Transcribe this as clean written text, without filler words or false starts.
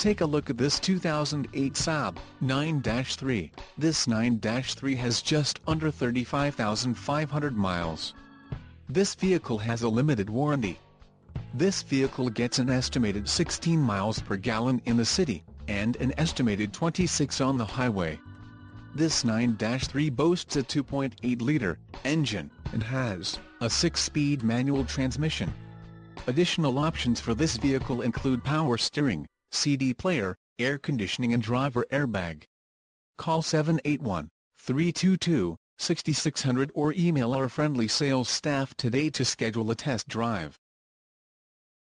take a look at this 2008 Saab 9-3. This 9-3 has just under 35,500 miles. This vehicle has a limited warranty. This vehicle gets an estimated 16 miles per gallon in the city, and an estimated 26 on the highway. This 9-3 boasts a 2.8-liter engine, and has a 6-speed manual transmission. Additional options for this vehicle include power steering, CD player, air conditioning and driver airbag. Call 781-322-6600 or email our friendly sales staff today to schedule a test drive.